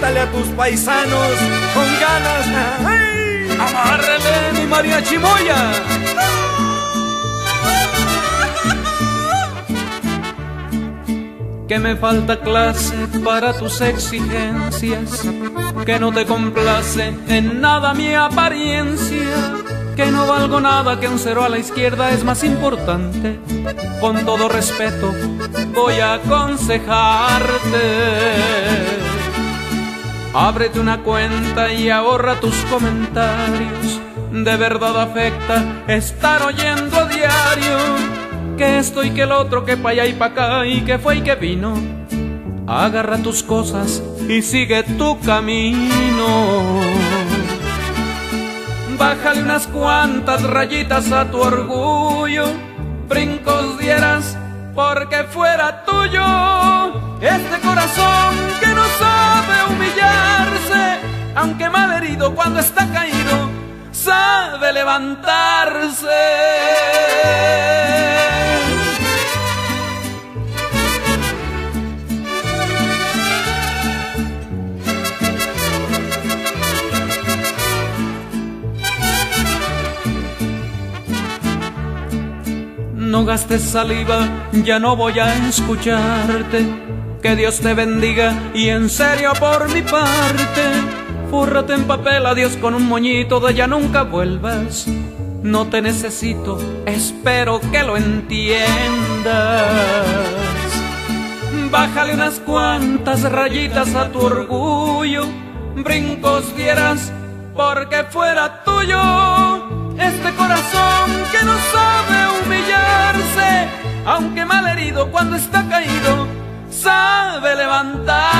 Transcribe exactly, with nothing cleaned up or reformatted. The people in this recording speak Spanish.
grítale a tus paisanos con ganas. ¡Ay! ¡Amárrele mi mariachi moya! Que me falta clase para tus exigencias, que no te complace en nada mi apariencia, que no valgo nada, que un cero a la izquierda es más importante. Con todo respeto voy a aconsejarte: ábrete una cuenta y ahorra tus comentarios. De verdad afecta estar oyendo a diario que esto y que el otro, que pa' allá y pa' acá, y que fue y que vino. Agarra tus cosas y sigue tu camino. Bájale unas cuantas rayitas a tu orgullo, brincos dieras porque fuera tuyo. Este corazón que no sabe humillarse, aunque mal herido cuando está caído, sabe levantarse. No gastes saliva, ya no voy a escucharte. Que Dios te bendiga y en serio por mi parte. Fúrrate en papel, adiós con un moñito de ya nunca vuelvas. No te necesito, espero que lo entiendas. Bájale unas cuantas rayitas a tu orgullo, brincos dieras porque fuera tuyo. Este corazón que no sabe humillarse, aunque mal herido cuando está caído, sabe levantar.